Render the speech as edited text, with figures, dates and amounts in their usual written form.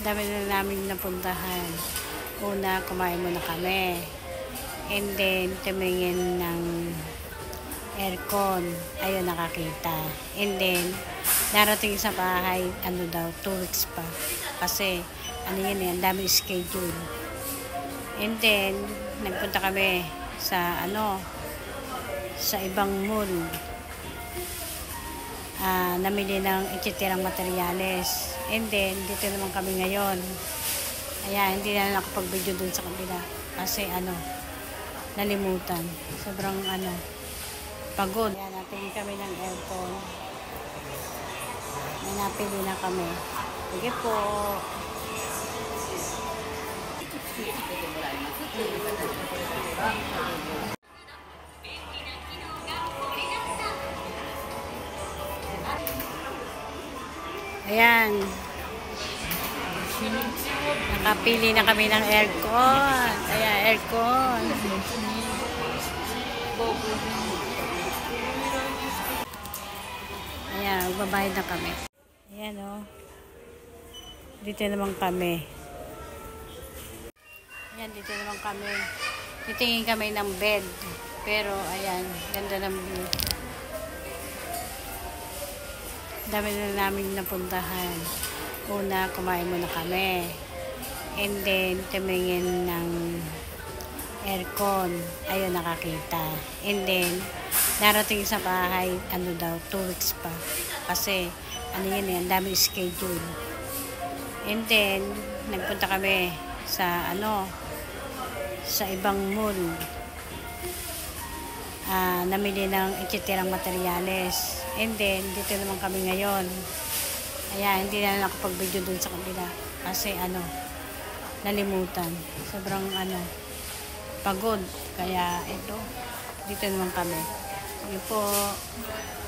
Dami na namin napuntahan. Una, kumain muna kami. And then, tumingin ng aircon. Ayun, nakakita. And then, darating sa bahay, 2 weeks pa. Kasi, yan, dami schedule. And then, nagpunta kami sa ibang mall. Namili ng ititirang materyales. And then, dito naman kami ngayon. Ayan, hindi na nakapag-video dun sa kabila. Kasi nalimutan. Sobrang pagod. Ayan, natingin kami ng aircon. May napili na kami. Sige po. Ayan. Nakapili na kami ng aircon. Ayan, aircon. Ayan, magbabayad na kami. Ayan, oh. Dito naman kami. Ayan, dito naman kami. Titingin kami ng bed. Pero, ayan, ganda ng view. Dami na namin napuntahan. Una, kumain muna kami. And then, tumingin ng aircon. Ayun, nakakita. And then, darating sa bahay, 2 weeks pa. Kasi, yan, dami schedule. And then, nagpunta kami sa ibang mall. Namili ng ititirang materyales. And then, dito naman kami ngayon. Ayan, hindi na nakapag-video dun sa kabila. Kasi nalimutan. Sobrang pagod. Kaya ito, dito naman kami. Sige po.